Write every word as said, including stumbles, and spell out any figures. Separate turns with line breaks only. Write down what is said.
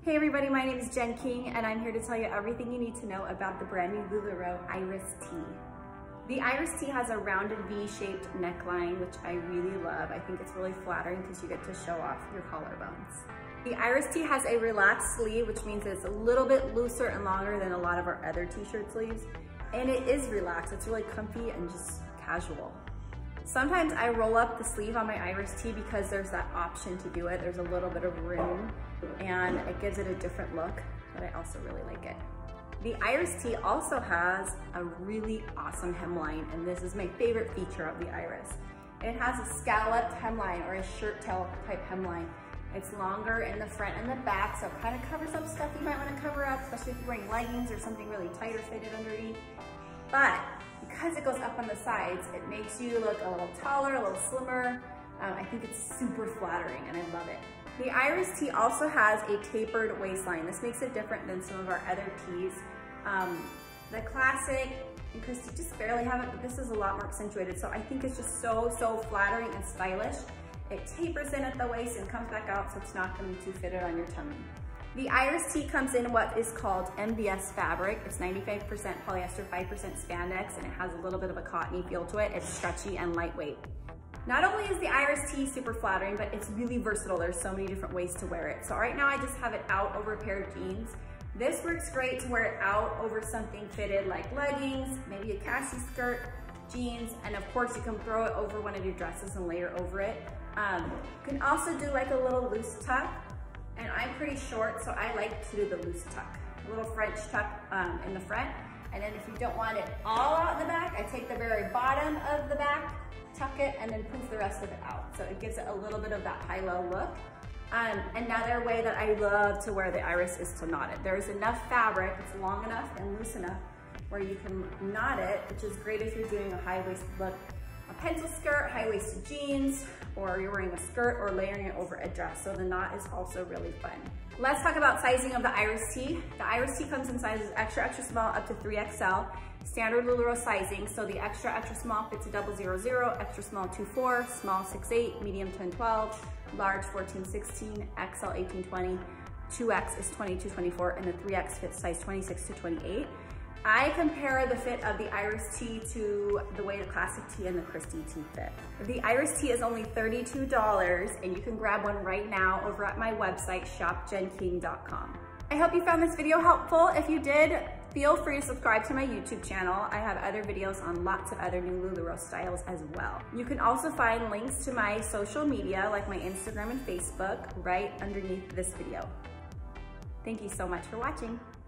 Hey everybody, my name is Jen King and I'm here to tell you everything you need to know about the brand new LuLaRoe Iris Tee. The Iris Tee has a rounded V-shaped neckline, which I really love. I think it's really flattering because you get to show off your collarbones. The Iris Tee has a relaxed sleeve, which means it's a little bit looser and longer than a lot of our other t-shirt sleeves. And it is relaxed, it's really comfy and just casual. Sometimes I roll up the sleeve on my Iris Tee because there's that option to do it. There's a little bit of room and it gives it a different look, but I also really like it. The Iris Tee also has a really awesome hemline, and this is my favorite feature of the Iris. It has a scalloped hemline or a shirt tail type hemline. It's longer in the front and the back, so it kind of covers up stuff you might want to cover up, especially if you're wearing leggings or something really tight or fitted underneath. But because it goes up on the sides, it makes you look a little taller, a little slimmer. Um, I think it's super flattering and I love it. The Iris Tee also has a tapered waistline. This makes it different than some of our other tees. Um, the classic, and Christy just barely have it, but this is a lot more accentuated. So I think it's just so, so flattering and stylish. It tapers in at the waist and comes back out, so it's not gonna be too fitted on your tummy. The Iris Tee comes in what is called M B S fabric. It's ninety-five percent polyester, five percent spandex, and it has a little bit of a cottony feel to it. It's stretchy and lightweight. Not only is the Iris Tee super flattering, but it's really versatile. There's so many different ways to wear it. So right now I just have it out over a pair of jeans. This works great to wear it out over something fitted like leggings, maybe a Cassie skirt, jeans, and of course you can throw it over one of your dresses and layer over it. Um, you can also do like a little loose tuck. And I'm pretty short, so I like to do the loose tuck. A little French tuck um, in the front. And then if you don't want it all out in the back, I take the very bottom of the back, tuck it, and then poof the rest of it out. So it gives it a little bit of that high-low look. Um, another way that I love to wear the Iris is to knot it. There's enough fabric, it's long enough and loose enough where you can knot it, which is great if you're doing a high-waisted look. A pencil skirt, high-waisted jeans, or you're wearing a skirt or layering it over a dress. So the knot is also really fun. Let's talk about sizing of the Iris Tee. The Iris Tee comes in sizes extra, extra small up to three X L. Standard LuLaRoe sizing, so the extra, extra small fits a double zero zero, extra small two four, small six eight, medium ten twelve, large fourteen sixteen, X L eighteen twenty, two X is twenty-two twenty-four, and the three X fits size twenty-six to twenty-eight. I compare the fit of the Iris Tee to the way the classic tee and the Christy tee fit. The Iris Tee is only thirty-two dollars and you can grab one right now over at my website, shop jen king dot com. I hope you found this video helpful. If you did, feel free to subscribe to my YouTube channel. I have other videos on lots of other new LuLaRoe styles as well. You can also find links to my social media, like my Instagram and Facebook, right underneath this video. Thank you so much for watching.